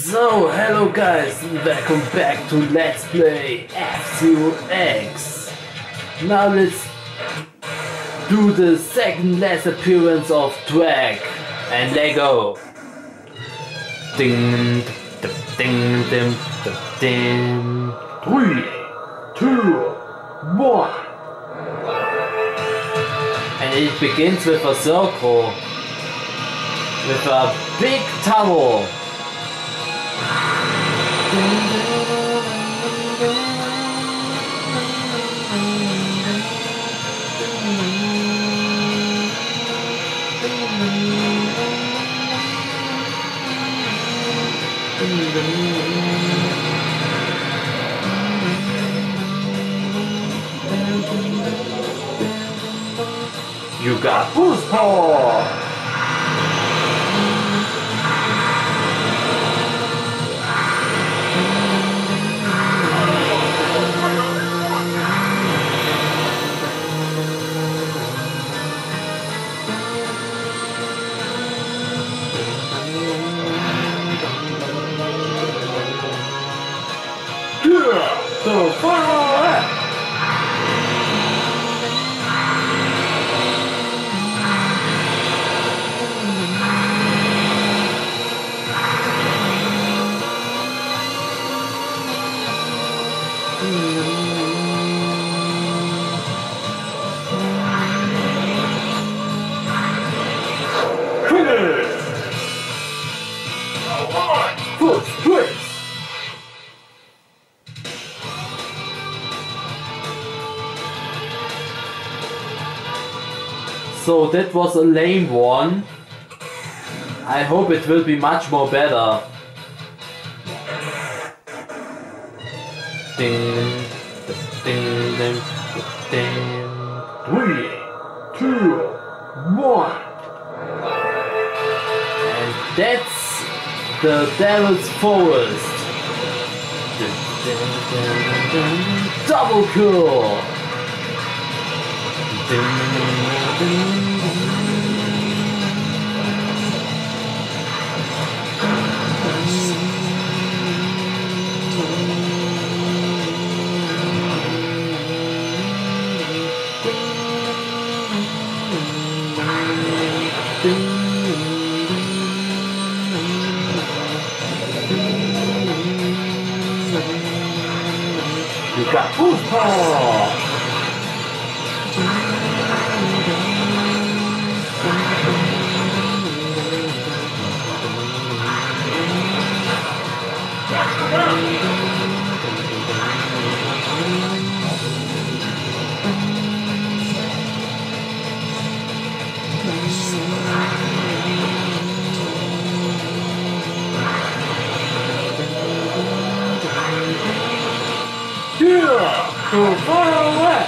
So, hello guys, welcome back to Let's Play F-Zero X. Now let's do the second last appearance of Drag and Lego. Ding, ding, ding, ding. 3, 2, 1. And it begins with a circle, with a big tunnel. You got boost power! So far! So that was a lame one. I hope it will be much more better. Ding, ding, ding, ding. 3, 2, 1. And that's the Devil's Forest. Double cool. You got boost power! Yeah! Go far away!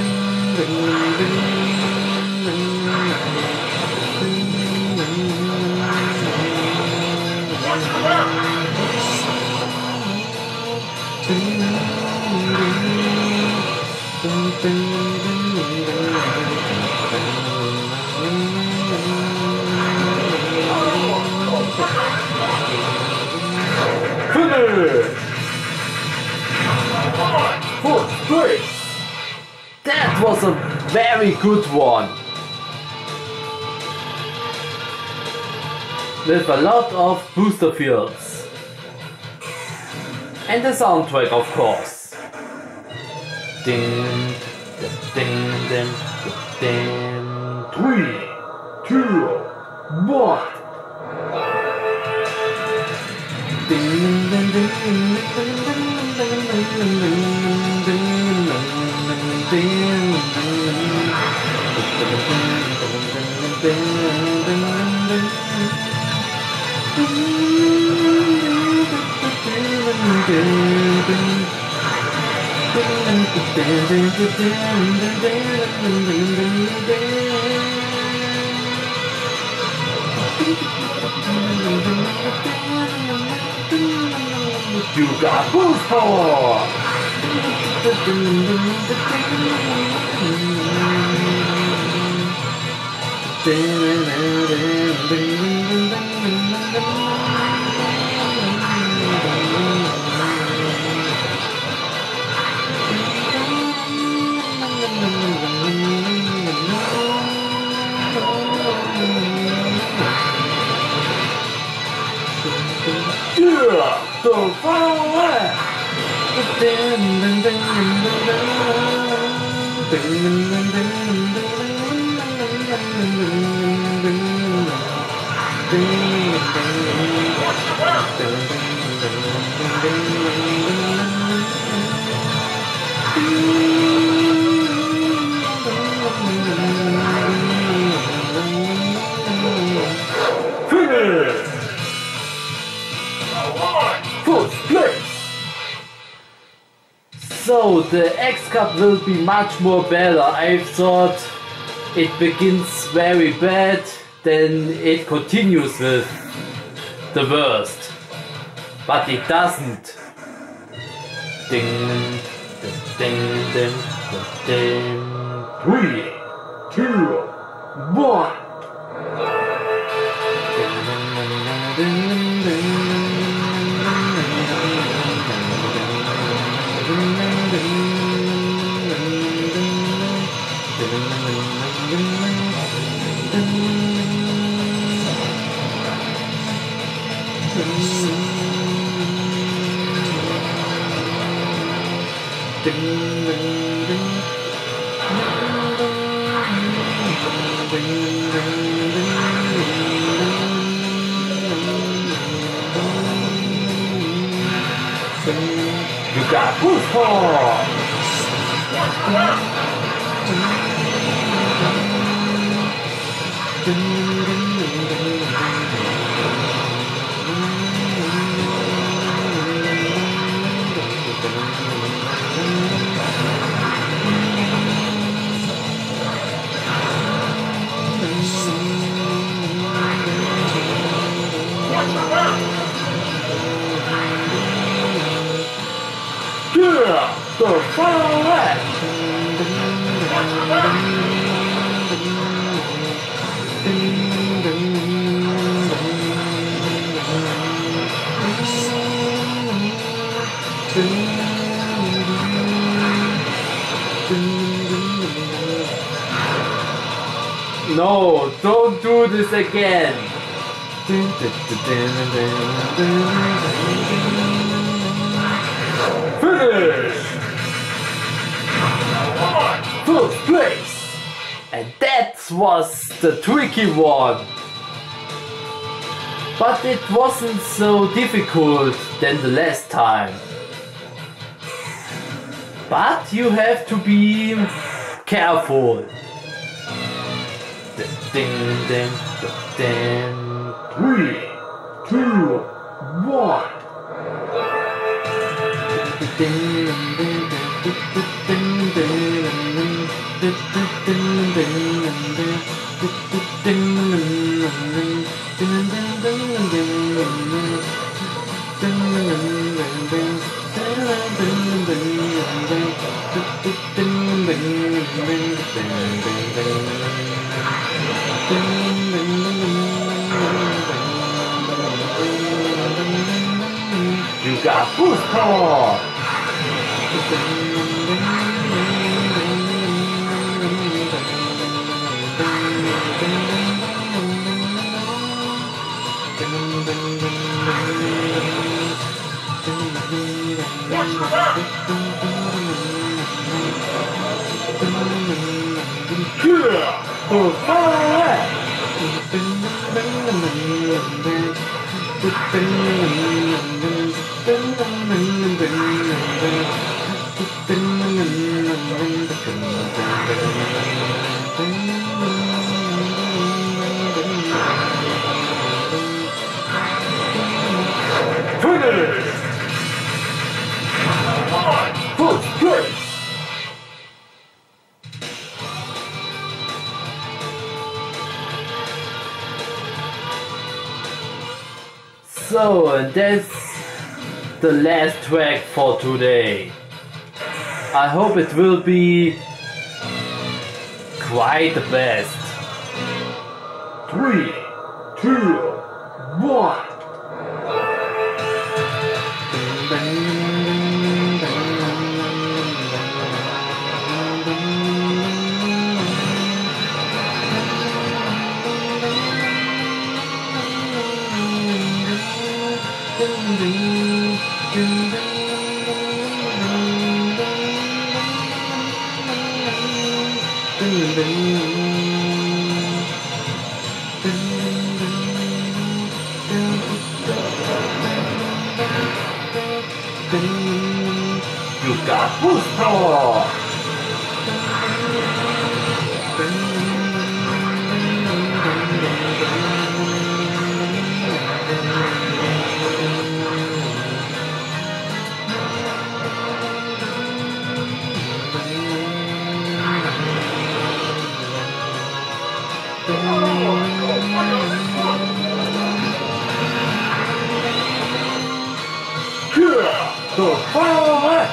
Finish! Fourth place! That was a very good one! With a lot of booster fields. And the soundtrack, of course. Ding, ding, ding, ding. 3, 2, 1. Ding, ding, ding, You got boost power! Yeah, the fire. Finish! First place! So the X Cup will be much more better. I thought it begins very bad, then it continues with the worst. But it doesn't. Ding, ding, ding, ding. 3, 2, 1. You got boost power! Yeah, the fire! No, don't do this again. Finish! First place! And that was the tricky one. But it wasn't so difficult than the last time. But you have to be careful. Ding, ding, ding. 3, 2, 1. You got boost power! Yeah! The fire! Finish! First place! So, and that's the last track for today. I hope it will be quite the best. 3, 2, 1. You got boost power! Go forward!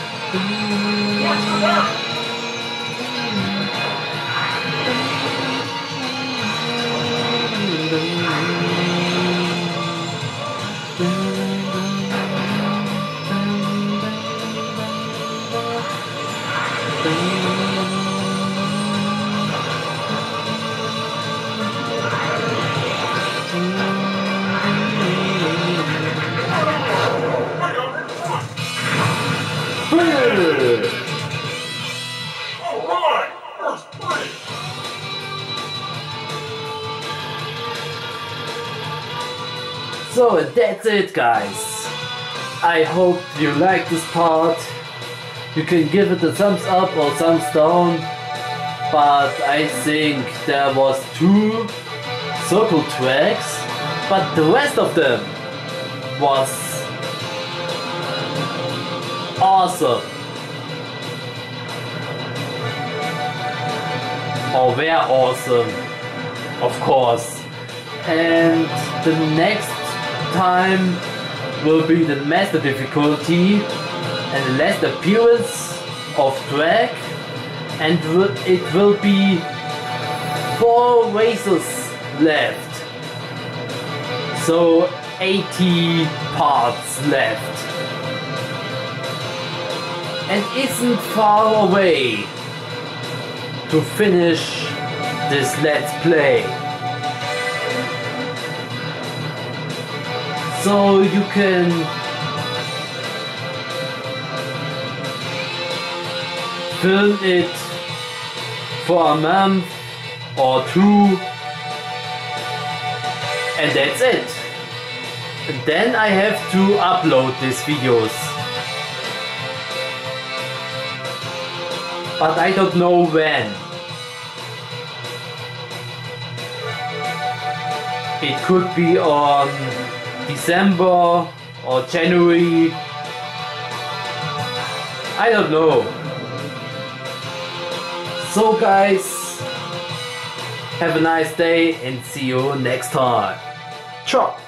So that's it, guys. I hope you like this part. You can give it a thumbs up or thumbs down, but I think there was 2 circle tracks, but the rest of them was awesome. Or were awesome, of course. And the next time will be the master difficulty and the last appearance of track, and it will be 4 races left, so 80 parts left, and isn't far away to finish this Let's Play. So you can film it for a month or 2, and that's it. And then I have to upload these videos. But I don't know when. It could be on December or January. I don't know. So guys, have a nice day and see you next time. Ciao.